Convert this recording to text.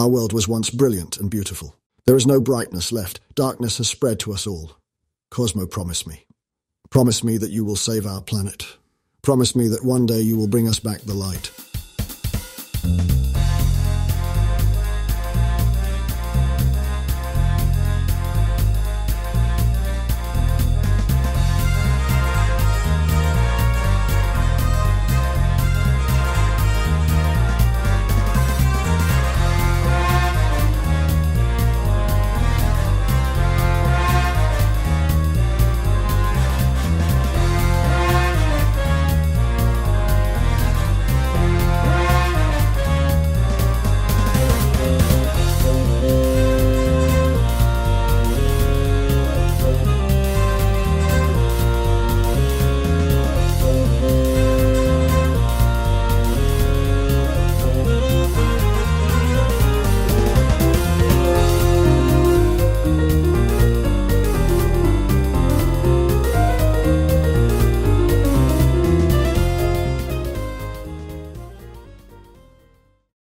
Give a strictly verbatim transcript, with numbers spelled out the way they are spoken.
Our world was once brilliant and beautiful. There is no brightness left. Darkness has spread to us all. Cosmo, promise me. Promise me that you will save our planet. Promise me that one day you will bring us back the light.